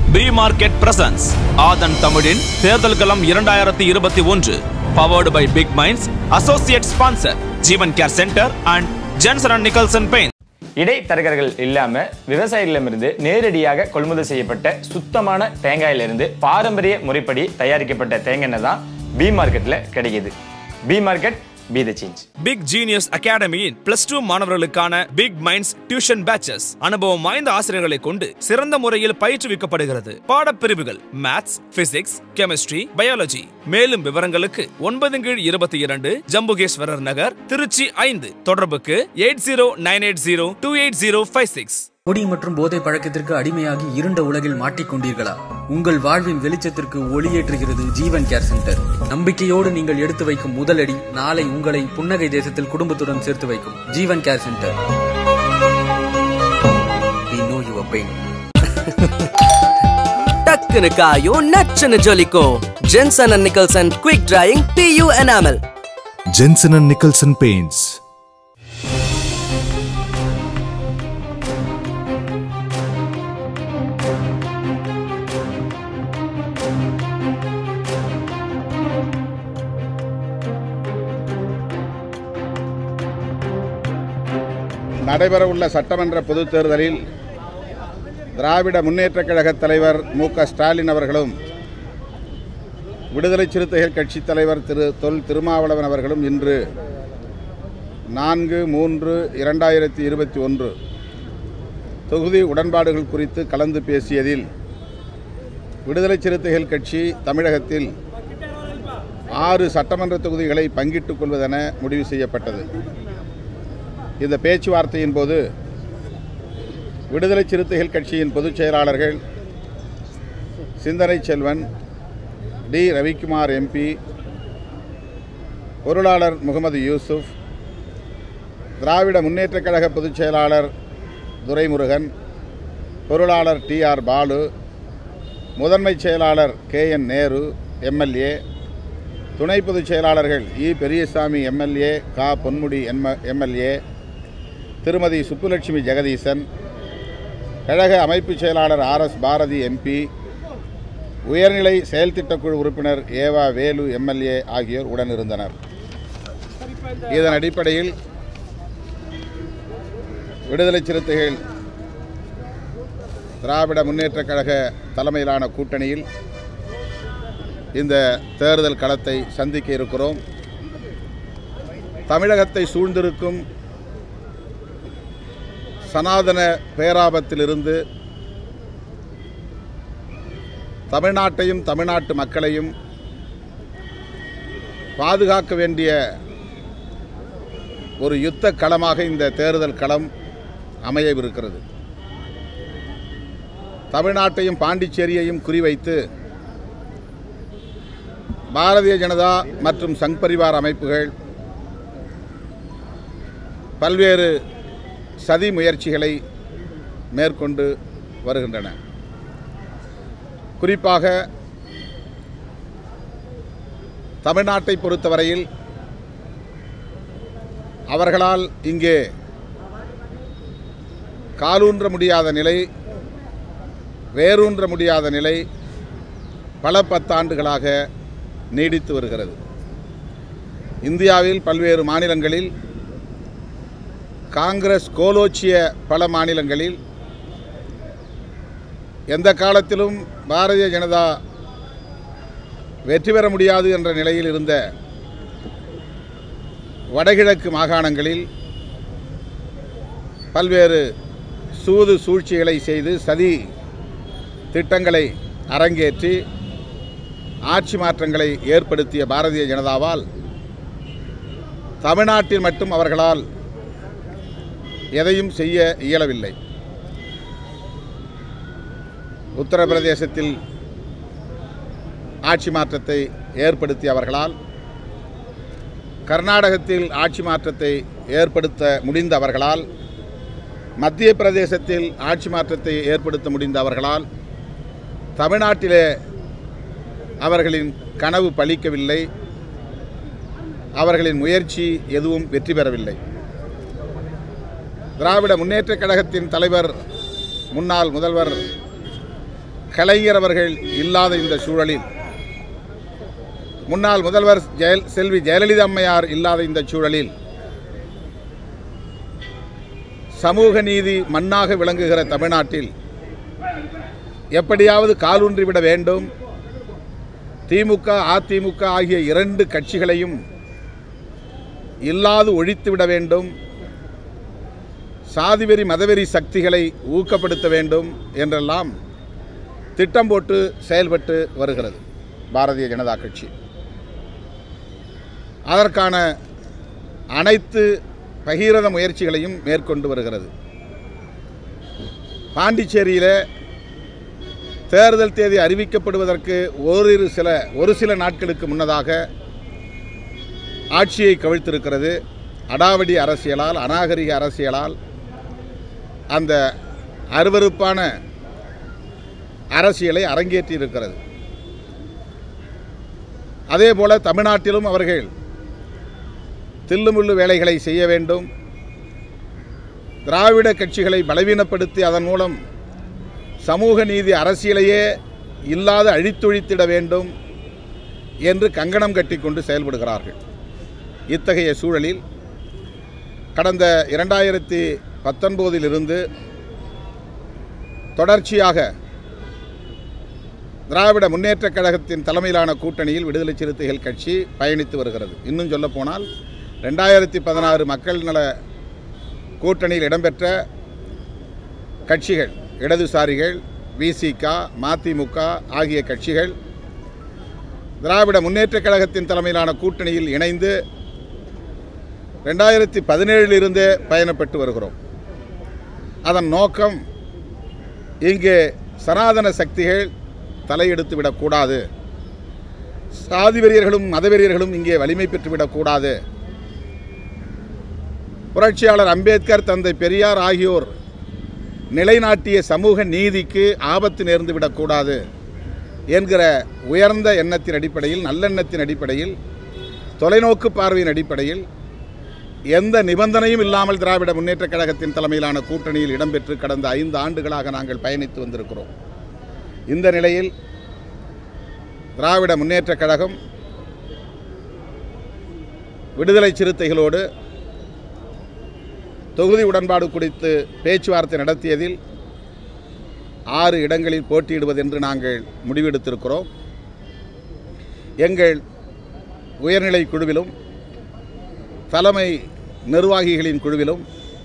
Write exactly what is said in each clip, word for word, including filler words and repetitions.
B Market presents ஆதன் தமிழின் தேர்தல் களம் இரண்டாயிரத்து இருபத்தி ஒன்று powered by Big Minds, associate sponsor Jeevan care centre and Johnson and Nicholson Paint. இடைத்தரகர்கள் இல்லாம விவசாயிகளிடமிருந்து நேரடியாக கொள்முதல் செய்யப்பட்ட சுத்தமான தேங்காயிலிருந்து பாரம்பரிய முறைப்படி தயாரிக்கப்பட்ட தேங்காய் எண்ணெய் தான் பி மார்க்கெட்ல கிடைக்குது. B market, be the change. Big Genius Academy in plus two மாணவர்களுக்கான Big Minds டியூஷன் பேட்சஸ் அனுபவம் வாய்ந்த ஆசிரியர்களை கொண்டு சிறந்த முறையில் பயிற்றுவிக்கப்படுகிறது. பாடப்பிரிவுகள் மேத்ஸ், பிசிக்ஸ், கெமிஸ்ட்ரி, பயாலஜி. மேலும் விவரங்களுக்கு ஒன்பது கீழ் இருபத்தி இரண்டு ஜம்புகேஸ்வரர் நகர், திருச்சி ஐந்து. தொடர்புக்கு eight zero nine eight zero two eight zero five six. குடி மற்றும் போதை பழக்கத்திற்கு அடிமையாகி இருண்ட உலகில் மாட்டிக்கொண்டீர்களா? உங்கள் வாழ்வின் வெளிச்சத்திற்கு ஒளியேற்றுகிறது ஜீவன் கேர் சென்டர். நம்பிக்கையோடு நீங்கள் எடுத்து வைக்கும் முதலடி நாளை உங்களை புன்னகை தேசத்தில் குடும்பத்துடன் சேர்த்து வைக்கும். Jeevan care centre. We know your pain. டக்குனு காயோ நச்சுன்னு ஜொலிக்கோ. Johnson and Nicholson Quick Drying P U Enamel. Johnson and Nicholson Paints. நடைபெறவுள்ள சட்டமன்ற பொதுத் தேர்தலில் திராவிட முன்னேற்றக் கழக தலைவர் மு க ஸ்டாலின் அவர்களும் விடுதலை சிறுத்தைகள் கட்சித் தலைவர் திரு தொல் திருமாவளவன் அவர்களும் இன்று நான்கு மூன்று இரண்டாயிரத்தி இருபத்தி ஒன்று தொகுதி உடன்பாடுகள் குறித்து கலந்து பேசியதில் விடுதலை சிறுத்தைகள் கட்சி தமிழகத்தில் ஆறு சட்டமன்ற தொகுதிகளை பங்கிட்டுக் கொள்வதென முடிவு செய்யப்பட்டது. இந்த பேச்சுவார்த்தையின் போது விடுதலை சிறுத்தைகள் கட்சியின் பொதுச் செயலாளர்கள் சிந்தனை செல்வன், டி ரவிக்குமார் எம்பி, பொருளாளர் முகமது யூசுப், திராவிட முன்னேற்றக் கழக பொதுச் செயலாளர் துரைமுருகன், பொருளாளர் டி ஆர் பாலு, முதன்மை செயலாளர் கே என் நேரு எம்எல்ஏ, துணை பொதுச் செயலாளர்கள் இ பெரியசாமி எம்எல்ஏ, கா பொன்முடி எம்எல்ஏ, திருமதி சுப்புலட்சுமி ஜெகதீசன், கழக அமைப்பு செயலாளர் ஆர் எஸ் பாரதி எம்பி, உயர்நிலை செயல்திட்டக்குழு உறுப்பினர் ஏவா வேலு எம்எல்ஏ ஆகியோர் உடனிருந்தனர். இதன் அடிப்படையில் விடுதலை சிறுத்தைகள் திராவிட முன்னேற்றக் கழக தலைமையிலான கூட்டணியில் இந்த தேர்தல் களத்தை சந்திக்க இருக்கிறோம். தமிழகத்தை சூழ்ந்திருக்கும் சனாதன பேராபத்திலிருந்து தமிழ்நாட்டையும் தமிழ்நாட்டு மக்களையும் பாதுகாக்க வேண்டிய ஒரு யுத்த களமாக இந்த தேர்தல் களம் அமையவிருக்கிறது. தமிழ்நாட்டையும் பாண்டிச்சேரியையும் குறிவைத்து பாரதிய ஜனதா மற்றும் சங் பரிவார் அமைப்புகள் பல்வேறு சதி முயற்சிகளை மேற்கொண்டு வருகின்றன. குறிப்பாக தமிழ்நாட்டை பொறுத்தவரையில் அவர்களால் இங்கே காலூன்ற முடியாத நிலை, வேரூன்ற முடியாத நிலை பல பத்தாண்டுகளாக நீடித்து வருகிறது. இந்தியாவில் பல்வேறு மாநிலங்களில், காங்கிரஸ் கோலோச்சிய பல மாநிலங்களில் எந்த காலத்திலும் பாரதிய ஜனதா வெற்றி பெற முடியாது என்ற நிலையில் இருந்த வடகிழக்கு மாகாணங்களில் பல்வேறு சூது சூழ்ச்சிகளை செய்து சதி திட்டங்களை அரங்கேற்றி ஆட்சி மாற்றங்களை ஏற்படுத்திய பாரதிய ஜனதாவால் தமிழ்நாட்டில் மட்டும் அவர்களால் எதையும் செய்ய இயலவில்லை. உத்தரப்பிரதேசத்தில் ஆட்சி மாற்றத்தை ஏற்படுத்திய அவர்களால், கர்நாடகத்தில் ஆட்சி மாற்றத்தை ஏற்படுத்த முடிந்த அவர்களால், மத்திய பிரதேசத்தில் ஆட்சி மாற்றத்தை ஏற்படுத்த முடிந்த அவர்களால், தமிழ்நாட்டிலே அவர்களின் கனவு பலிக்கவில்லை. அவர்களின் முயற்சி எதுவும் வெற்றி பெறவில்லை. திராவிட முன்னேற்றக் கழகத்தின் தலைவர் முன்னாள் முதல்வர் கலைஞர் அவர்கள் இல்லாத இந்த சூழலில், முன்னாள் முதல்வர் ஜெயல் செல்வி ஜெயலலிதா அம்மையார் இல்லாத இந்த சூழலில், சமூக நீதி மண்ணாக விளங்குகிற தமிழ்நாட்டில் எப்படியாவது காலூன்றிவிட வேண்டும், திமுக அதிமுக ஆகிய இரண்டு கட்சிகளையும் இல்லாது ஒழித்துவிட வேண்டும், சாதிவெறி மதவெறி சக்திகளை ஊக்கப்படுத்த வேண்டும் என்றெல்லாம் திட்டம் போட்டு செயல்பட்டு வருகிறது பாரதிய ஜனதா கட்சி. அதற்கான அனைத்து பகீரத முயற்சிகளையும் மேற்கொண்டு வருகிறது. பாண்டிச்சேரியில் தேர்தல் தேதி அறிவிக்கப்படுவதற்கு ஓரிரு சில ஒரு சில நாட்களுக்கு முன்னதாக ஆட்சியை கவிழ்த்திருக்கிறது. அடாவடி அரசியலால், அநாகரிக அரசியலால் அந்த அருவருப்பான அரசியலை அரங்கேற்றி இருக்கிறது. அதேபோல தமிழ்நாட்டிலும் அவர்கள் தில்லுமுள்ளு வேலைகளை செய்ய வேண்டும், திராவிட கட்சிகளை பலவீனப்படுத்தி அதன் மூலம் சமூக நீதி அரசியலையே இல்லாத அழித்தொழித்திட வேண்டும் என்று கங்கணம் கட்டிக்கொண்டு செயல்படுகிறார்கள். இத்தகைய சூழலில் கடந்த இரண்டாயிரத்தி பத்தொன்பதிலிருந்து தொடர்ச்சியாக திராவிட முன்னேற்றக் கழகத்தின் தலைமையிலான கூட்டணியில் விடுதலை சிறுத்தைகள் கட்சி பயணித்து வருகிறது. இன்னும் சொல்லப்போனால் ரெண்டாயிரத்தி பதினாறு மக்கள் நல கூட்டணியில் இடம்பெற்ற கட்சிகள், இடதுசாரிகள், விசிக, மதிமுக ஆகிய கட்சிகள் திராவிட முன்னேற்றக் கழகத்தின் தலைமையிலான கூட்டணியில் இணைந்து ரெண்டாயிரத்தி பதினேழிலிருந்தே பயணப்பட்டு வருகிறோம். அதன் நோக்கம், இங்கே சனாதன சக்திகள் தலையெடுத்து விடக்கூடாது, சாதிவெறியர்களும் மதவெறியர்களும் இங்கே வலிமை பெற்றுவிடக்கூடாது, புரட்சியாளர் அம்பேத்கர், தந்தை பெரியார் ஆகியோர் நிலைநாட்டிய சமூக நீதிக்கு ஆபத்து நேர்ந்து விடக்கூடாது என்கிற உயர்ந்த எண்ணத்தின் அடிப்படையில், நல்லெண்ணத்தின் அடிப்படையில், தொலைநோக்கு பார்வையின் அடிப்படையில் எந்த நிபந்தனையும் இல்லாமல் திராவிட முன்னேற்றக் கழகத்தின் தலைமையிலான கூட்டணியில் இடம்பெற்று கடந்த ஐந்து ஆண்டுகளாக நாங்கள் பயணித்து வந்திருக்கிறோம். இந்த நிலையில் திராவிட முன்னேற்றக் கழகம் விடுதலை சிறுத்தைகளோடு தொகுதி உடன்பாடு குறித்து பேச்சுவார்த்தை நடத்தியதில் ஆறு இடங்களில் போட்டியிடுவது என்று நாங்கள் முடிவெடுத்திருக்கிறோம். எங்கள் உயர்நிலை குழுவிலும் தலைமை நிர்வாகிகளின் குழுவிலும்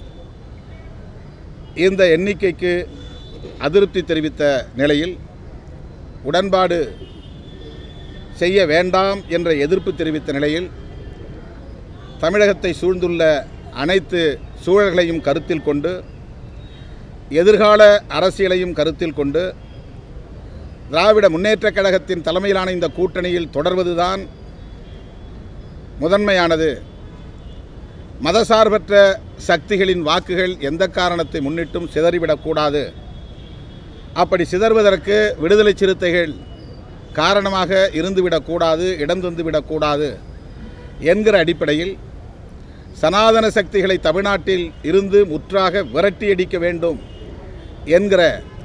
இந்த எண்ணிக்கைக்கு அதிருப்தி தெரிவித்த நிலையில் உடன்பாடு செய்ய வேண்டாம் என்ற எதிர்ப்பு தெரிவித்த நிலையில் தமிழகத்தை சூழ்ந்துள்ள அனைத்து சூழல்களையும் கருத்தில் கொண்டு, எதிர்கால அரசியலையும் கருத்தில் கொண்டு திராவிட முன்னேற்றக் கழகத்தின் தலைமையிலான இந்த கூட்டணியில் தொடர்வதுதான் முதன்மையானது. மதசார்பற்ற சக்திகளின் வாக்குகள் எந்த காரணத்தை முன்னிட்டும் சிதறிவிடக்கூடாது. அப்படி சிதறுவதற்கு விடுதலை சிறுத்தைகள் காரணமாக இருந்துவிடக்கூடாது, இடம் தந்துவிடக்கூடாது என்கிற அடிப்படையில் சனாதன சக்திகளை தமிழ்நாட்டில் இருந்து முற்றாக விரட்டியடிக்க வேண்டும் என்கிற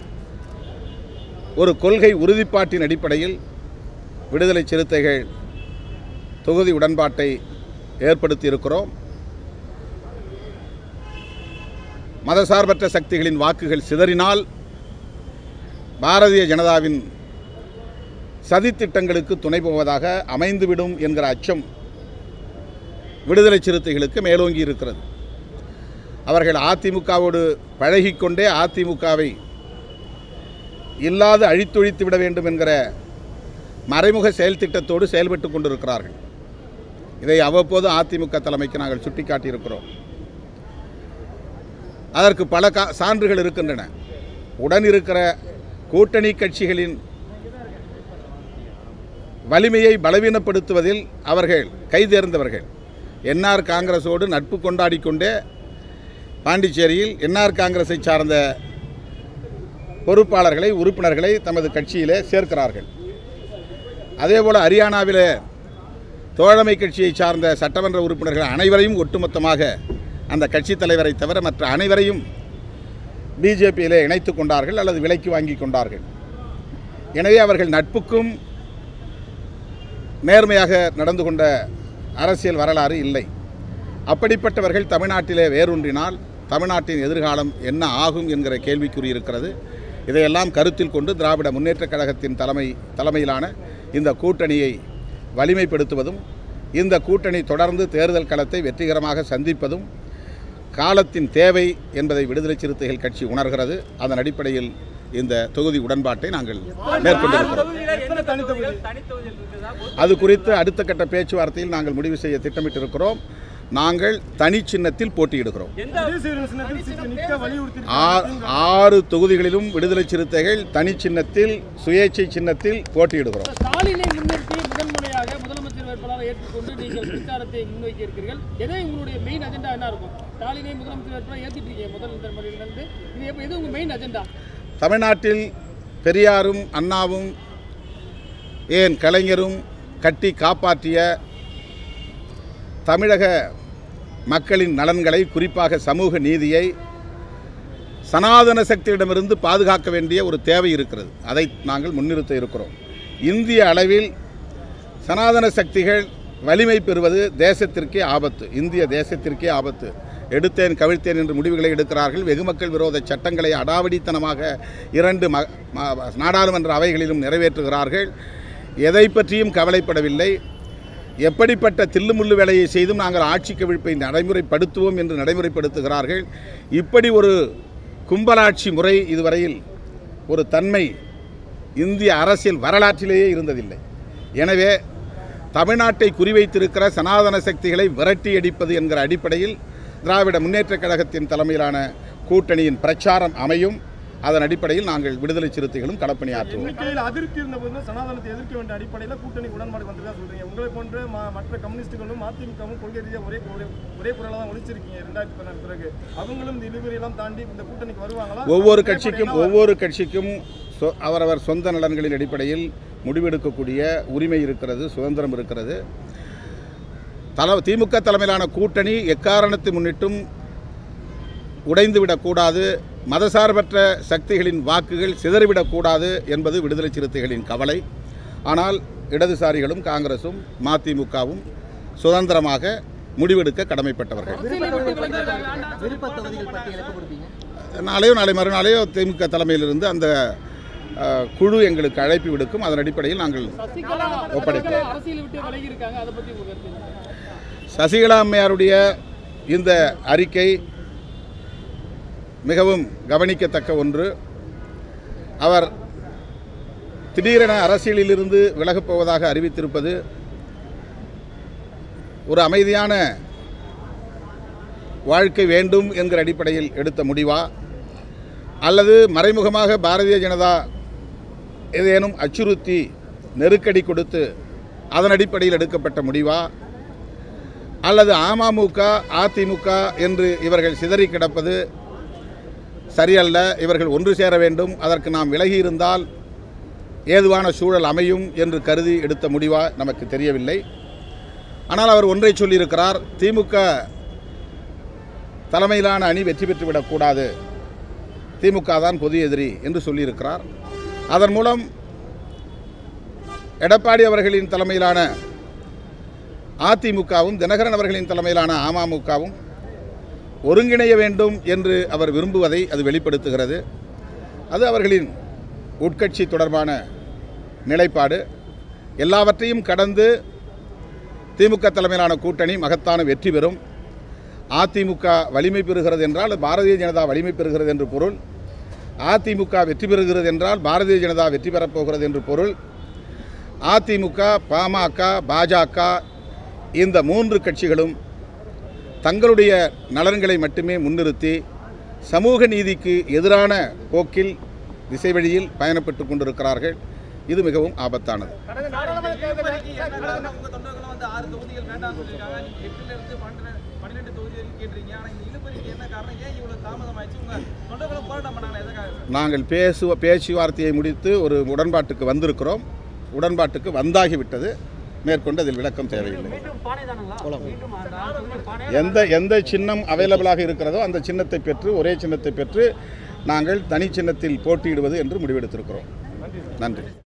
ஒரு கொள்கை உறுதிப்பாட்டின் அடிப்படையில் விடுதலை சிறுத்தைகள் தொகுதி உடன்பாட்டை ஏற்படுத்தி இருக்கிறோம். மதசார்பற்ற சக்திகளின் வாக்குகள் சிதறினால் பாரதிய ஜனதாவின் சதித்திட்டங்களுக்கு துணை போவதாக அமைந்துவிடும் என்கிற அச்சம் விடுதலை சிறுத்தைகளுக்கு மேலோங்கி இருக்கிறது. அவர்கள் அதிமுகவோடு பழகிக்கொண்டே அதிமுகவை இல்லாது அழித்தொழித்து விட வேண்டும் என்கிற மறைமுக செயல் திட்டத்தோடு செயல்பட்டு கொண்டிருக்கிறார்கள். இதை அவ்வப்போது அதிமுக தலைமைக்கு நாங்கள் சுட்டிக்காட்டியிருக்கிறோம். அதற்கு பல கா சான்றுகள் இருக்கின்றன. உடன் இருக்கிற கூட்டணி கட்சிகளின் வலிமையை பலவீனப்படுத்துவதில் அவர்கள் கைதேர்ந்தவர்கள். என்ஆர் காங்கிரஸோடு நட்பு கொண்டாடி கொண்டே பாண்டிச்சேரியில் என்ஆர் காங்கிரஸை சார்ந்த பொறுப்பாளர்களை, உறுப்பினர்களை தமது கட்சியிலே சேர்க்கிறார்கள். அதேபோல் ஹரியானாவில் தோழமை கட்சியை சார்ந்த சட்டமன்ற உறுப்பினர்கள் அனைவரையும் ஒட்டுமொத்தமாக அந்த கட்சி தலைவரை தவிர மற்ற அனைவரையும் பிஜேபியிலே இணைத்து கொண்டார்கள் அல்லது விலைக்கு வாங்கி கொண்டார்கள். எனவே அவர்கள் நட்புக்கும் நேர்மையாக நடந்து கொண்ட அரசியல் வரலாறு இல்லை. அப்படிப்பட்டவர்கள் தமிழ்நாட்டிலே வேரூன்றினால் தமிழ்நாட்டின் எதிர்காலம் என்ன ஆகும் என்கிற கேள்விக்குறி இருக்கிறது. இதையெல்லாம் கருத்தில் கொண்டு திராவிட முன்னேற்றக் கழகத்தின் தலைமை தலைமையிலான இந்த கூட்டணியை வலிமைப்படுத்துவதும் இந்த கூட்டணி தொடர்ந்து தேர்தல் களத்தை வெற்றிகரமாக சந்திப்பதும் காலத்தின் தேவை என்பதை விடுதலை சிறுத்தைகள் கட்சி உணர்கிறது. அதன் அடிப்படையில் இந்த தொகுதி உடன்பாட்டை நாங்கள் மேற்கொண்டிருக்கிறோம். அது குறித்து அடுத்த கட்ட பேச்சுவார்த்தையில் நாங்கள் முடிவு செய்ய திட்டமிட்டிருக்கிறோம். நாங்கள் தனி சின்னத்தில் போட்டியிடுகிறோம். ஆறு தொகுதிகளிலும் விடுதலை சிறுத்தைகள் தனி சின்னத்தில் சுயேட்சை சின்னத்தில் போட்டியிடுகிறோம். ஸ்டாலினை முன்னிறுத்தி முதன்முறையாக முதலமைச்சர் வேட்பாளரை ஏற்றுக்கொண்டு நீங்கள் பிரச்சாரத்தை முன்வைக்க இருக்கிறீர்கள். எதை உங்களுடைய மெயின் அஜெண்டா என்ன இருக்கும்? ஸ்டாலினை முதலமைச்சர் வேட்பாளர் ஏற்றிட்டு இருக்கீங்க முதல் தலைமுறையிலிருந்து, இது எது உங்க மெயின் அஜெண்டா? தமிழ்நாட்டில் பெரியாரும் அண்ணாவும் ஏன் கலைஞரும் கட்டி காப்பாற்றிய தமிழக மக்களின் நலன்களை, குறிப்பாக சமூக நீதியை சனாதன சக்தியிடமிருந்து பாதுகாக்க வேண்டிய ஒரு தேவை இருக்கிறது. அதை நாங்கள் முன்னிறுத்த இருக்கிறோம். இந்திய அளவில் சனாதன சக்திகள் வலிமை பெறுவது தேசத்திற்கே ஆபத்து, இந்திய தேசத்திற்கே ஆபத்து. எடுத்தேன் கவிழ்த்தேன் என்று முடிவுகளை எடுக்கிறார்கள். வெகுமக்கள் விரோத சட்டங்களை அடாவடித்தனமாக இரண்டு ம நாடாளுமன்ற அவைகளிலும் நிறைவேற்றுகிறார்கள். எதை பற்றியும் கவலைப்படவில்லை. எப்படிப்பட்ட தில்லுமுள்ளு வேலையை செய்தும் நாங்கள் ஆட்சி கவிழ்ப்பை நடைமுறைப்படுத்துவோம் என்று நடைமுறைப்படுத்துகிறார்கள். இப்படி ஒரு கும்பலாட்சி முறை இதுவரையில் ஒரு தன்மை இந்திய அரசியல் வரலாற்றிலேயே இருந்ததில்லை. எனவே தமிழ்நாட்டை குறிவைத்திருக்கிற சனாதன சக்திகளை விரட்டி அடிப்பது என்கிற அடிப்படையில் திராவிட முன்னேற்றக் கழகத்தின் தலைமையிலான கூட்டணியின் பிரச்சாரம் அமையும். அதன் அடிப்படையில் நாங்கள் விடுதலை சிறுத்தைகளும் களப்பணியாற்றுவோம். அதிருப்தி இருந்தபோது சனாதனத்தை எதிர்க்க வேண்டிய அடிப்படையில் கூட்டணி உடன்பாடு வந்ததா சொல்றீங்க. உங்களை போன்ற மற்ற கம்யூனிஸ்டுகளும் அதிமுகவும் கொள்கை ரீதியாக ஒரே ஒரே குரலாக தான் ஒழிச்சிருக்கீங்க. இரண்டாயிரத்தி பதினாறு பிறகு அவங்களும் இந்த இழுபறியெல்லாம் தாண்டி இந்த கூட்டணிக்கு வருவாங்களா? ஒவ்வொரு கட்சிக்கும் ஒவ்வொரு கட்சிக்கும் அவரவர் சொந்த நலன்களின் அடிப்படையில் முடிவெடுக்கக்கூடிய உரிமை இருக்கிறது, சுதந்திரம் இருக்கிறது. தல திமுக தலைமையிலான கூட்டணி எக்காரணத்தை முன்னிட்டும் உடைந்துவிடக்கூடாது, மதசார்பற்ற சக்திகளின் வாக்குகள் சிதறிவிடக்கூடாது என்பது விடுதலை சிறுத்தைகளின் கவலை. ஆனால் இடதுசாரிகளும் காங்கிரசும் மதிமுகவும் சுதந்திரமாக முடிவெடுக்க கடமைப்பட்டவர்கள். நாளையோ நாளை மறுநாளையோ திமுக தலைமையிலிருந்து அந்த குழு எங்களுக்கு அழைப்பு விடுக்கும். அதன் அடிப்படையில் நாங்கள் ஒப்படைப்போம். சசிகலா அம்மையாருடைய இந்த அறிக்கை மிகவும் கவனிக்கத்தக்க ஒன்று. அவர் திடீரென அரசியலிலிருந்து விலகப் போவதாக அறிவித்திருப்பது ஒரு அமைதியான வாழ்க்கை வேண்டும் என்கிற அடிப்படையில் எடுத்த முடிவா, அல்லது மறைமுகமாக பாரதிய ஜனதா ஏதேனும் அச்சுறுத்தி நெருக்கடி கொடுத்து அதன் அடிப்படையில் எடுக்கப்பட்ட முடிவா, அல்லது அமமுக அதிமுக என்று இவர்கள் சிதறி கிடப்பது சரியல்ல, இவர்கள் ஒன்று சேர வேண்டும், அதற்கு நாம் விலகி இருந்தால் ஏதுவான சூழல் அமையும் என்று கருதி எடுத்த முடிவா நமக்கு தெரியவில்லை. ஆனால் அவர் ஒன்றை சொல்லியிருக்கிறார், திமுக தலைமையிலான அணி வெற்றி பெற்றுவிடக்கூடாது, திமுக தான் பொது எதிரி என்று சொல்லியிருக்கிறார். அதன் மூலம் எடப்பாடி அவர்களின் தலைமையிலான அதிமுகவும் தினகரன் அவர்களின் தலைமையிலான அமமுகவும் ஒருங்கிணைய வேண்டும் என்று அவர் விரும்புவதை அது வெளிப்படுத்துகிறது. அது அவர்களின் உட்கட்சி தொடர்பான நிலைப்பாடு. எல்லாவற்றையும் கடந்து திமுக தலைமையிலான கூட்டணி மகத்தான வெற்றி பெறும். அதிமுக வலிமை பெறுகிறது என்றால் பாரதிய ஜனதா வலிமை பெறுகிறது என்று பொருள். அதிமுக வெற்றி பெறுகிறது என்றால் பாரதிய ஜனதா வெற்றி பெறப்போகிறது என்று பொருள். அதிமுக, பாமக, பாஜக இந்த மூன்று கட்சிகளும் தங்களுடைய நலன்களை மட்டுமே முன்னிறுத்தி சமூக நீதிக்கு எதிரான போக்கில் திசை வழியில் பயணப்பட்டு கொண்டிருக்கிறார்கள். இது மிகவும் ஆபத்தானது. நாங்கள் பேசுவ பேச்சுவார்த்தையை முடித்து ஒரு உடன்பாட்டுக்கு வந்திருக்கிறோம். உடன்பாட்டுக்கு வந்தாகிவிட்டது. மேற்கொண்டு அதில் விளக்கம் தேவையில்லை. எந்த எந்த சின்னம் அவைலபிளாக இருக்கிறதோ அந்த சின்னத்தை பெற்று ஒரே சின்னத்தை பெற்று நாங்கள் தனி சின்னத்தில் போட்டியிடுவது என்று முடிவெடுத்திருக்கிறோம். நன்றி.